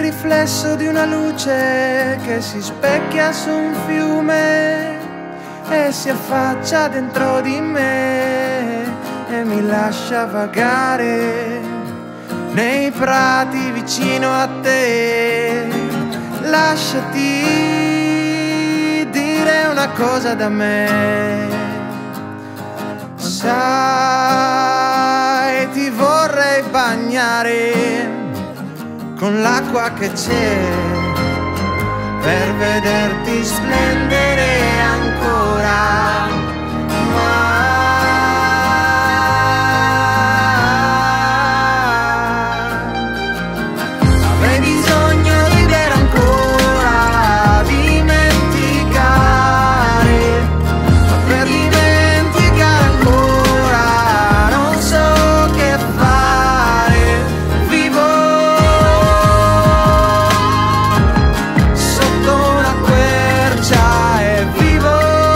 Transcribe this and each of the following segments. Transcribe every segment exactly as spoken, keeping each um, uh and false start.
riflesso di una luce che si specchia su un fiume e si affaccia dentro di me e mi lascia vagare nei prati vicino a te. Lasciati dire una cosa da me, sai, ti vorrei bagnare con l'acqua che c'è per vederti splendere ancora, ma avrei bisogno di bere ancora, dimenticare, ma per dimenticare ancora non so che fare. Vivo sotto una quercia e vivo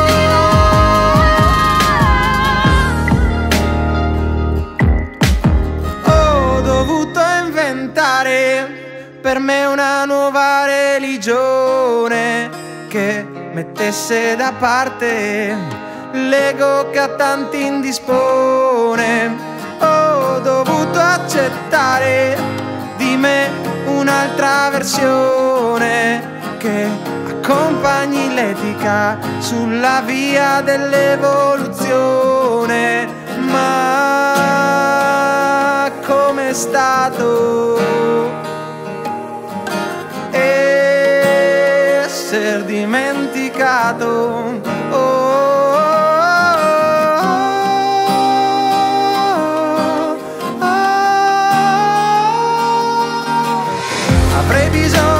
ho dovuto inventare per me una nuova religione che mettesse da parte l'ego che a tanti indispone. Ho dovuto accettare di me un'altra versione che accompagni l'etica sulla via dell'evoluzione. Ma com'è stato esser dimenticato? Oh, oh, oh, oh. Avrei bisogno